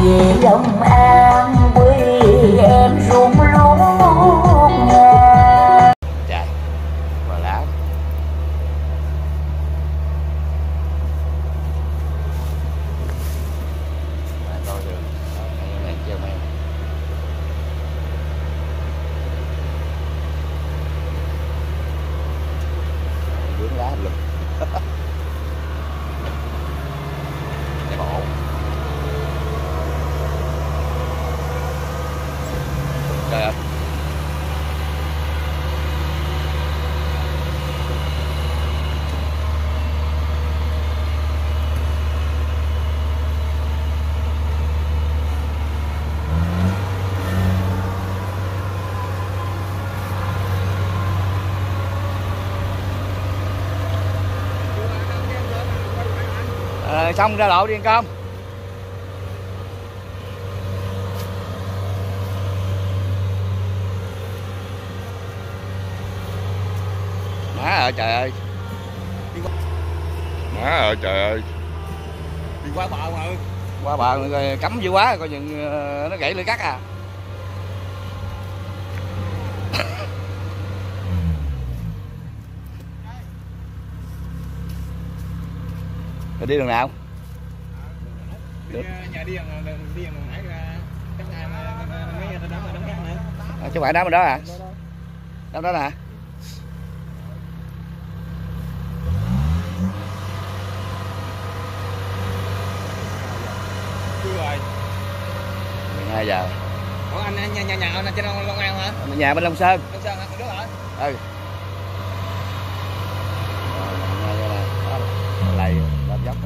về Long An quê em rung lúa ngàn. Trời, bò lá. Mà coi đường, này chưa mấy. Vướng lá lùm. Cái bộ. Trời ơi. Xong ra lộ đi con. Má ơi trời ơi. Má ơi trời ơi. Đi qua bờ mà. Qua bờ cấm dữ quá coi chừng nó gãy lưỡi cắt à. Rồi đi đường nào? Nhà đi đường nãy ra chắc mấy đám mà đám khác nữa. Chứ phải đám ở đó à? Đám đó nè. Chưa rồi. 12 giờ. Ủa anh nhà anh trên Long An hả? Nhà bên Long Sơn. Long Sơn hả? Đó hả? Ừ. Lầy lên dốc.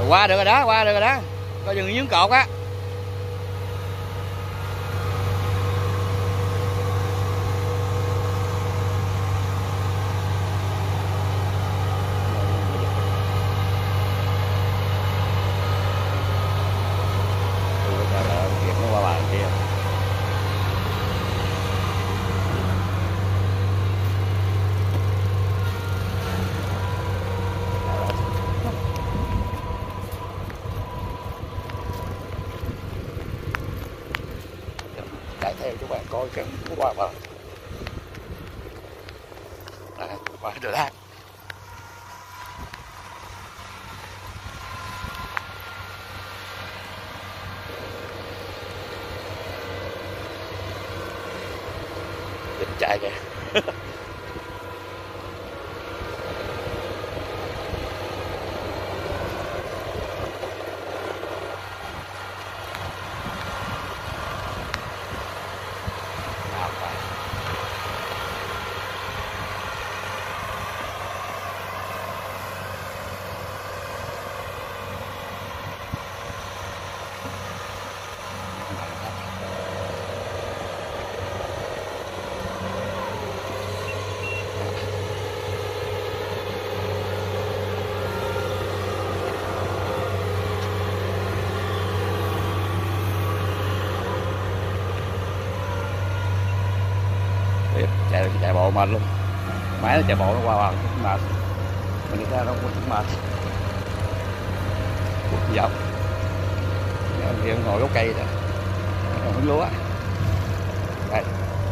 Qua được rồi đó, qua được rồi đó. Coi dừng nhướng cột á. Nó qua bàn kia. Chạy theo các bạn coi cái qua bờ. Qua được đó. Chạy kìa. Chạy bộ mệt luôn, máy nó chạy bộ nó qua bờ cũng mệt, mình ra nó cũng mệt, cuộc dọc, kia ngồi gốc cây đó, không lúa, đây.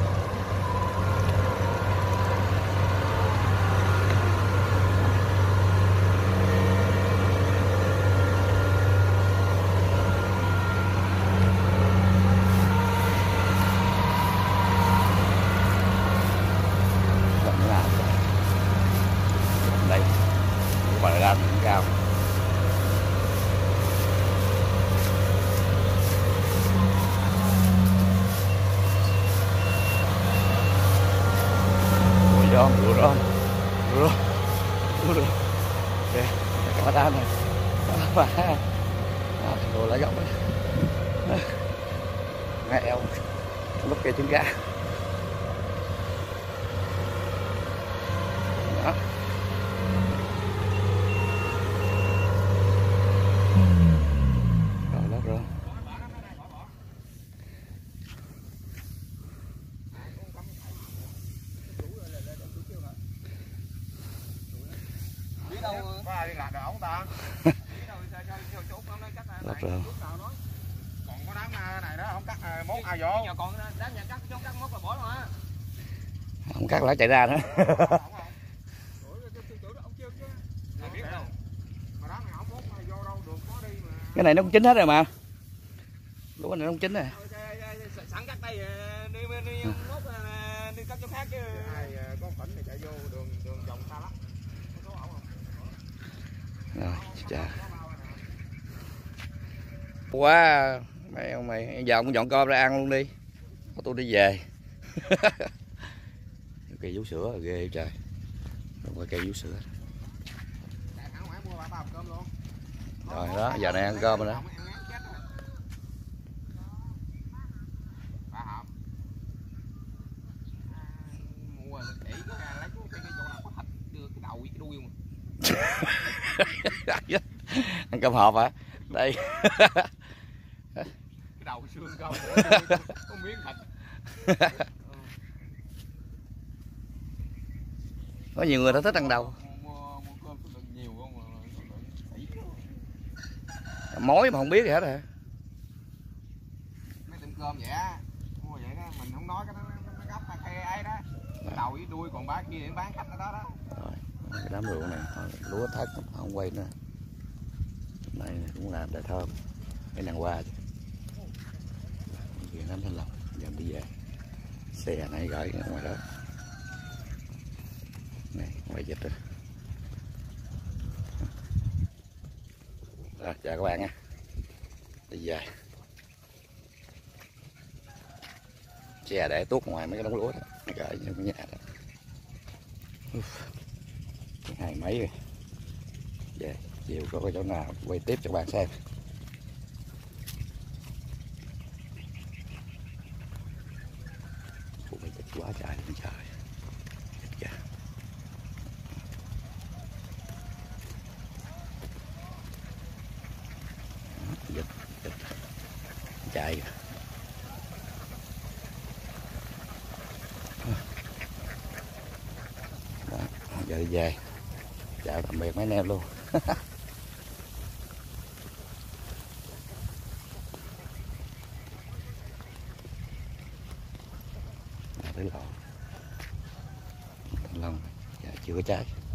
Đây, bờ ra cũng cao. Mùi rơm, mùi rơm, mùi rơm, mùi rơm. Kìa, cái bát đan này, bà, đồ lá gốc đấy, ngay eo, lúc kia trứng gà. Đó. Rồi lót rồi. Lót rồi. Còn có đám này đó không cắt mốt ai vô. Còn đám nhà cắt không cắt mốt là bỏ luôn á. Không cắt lá chạy ra nữa. Cái này nó cũng chín hết rồi mà. Lúa này nó cũng chín rồi. Sẵn cắt tay đi mốt đi cắt chỗ khác chứ. Ai có phỉnh thì chạy vô đường vòng xa lắm. Rồi, chà. Quá mày ông mày, giờ ông dọn cơm ra ăn luôn đi. Có tôi đi về. Cây vú sữa là ghê trời. Không có cây vú sữa. Rồi đó, giờ này ăn cơm rồi đó. Ăn cơm hộp hả? Đây. Cái đầu xương cơm có miếng thịt. Có nhiều người ta thích ăn đầu. Mối mà không biết gì hết hả? Mấy tiệm cơm vậy á, mua vậy đó, mình không nói cái nó gấp cây ấy đó. Đầu với đuôi còn bá kia bán khách ở đó đó. Rồi, cái đám ruộng này lúa thất không quay nữa. Này cũng làm để thơm. Cái nàng qua kìa nắm thanh lòng, giờ đi về. Xe này gửi ở ngoài đó. Này, ngoài dịch rồi. Rồi, chào các bạn nha. Đi về. Xe để tuốt ngoài mấy cái đống lúa đó, gửi cho cái nhà đó. Hai mấy rồi. Về. chiều có chỗ nào quay tiếp cho bạn xem. Ui, thích quá trời luôn trời. Thích kìa. Dịch chạy kìa. Đó, giờ đi về. Chào tạm biệt mấy anh em luôn. Tới lò thanh long giờ chưa có trái.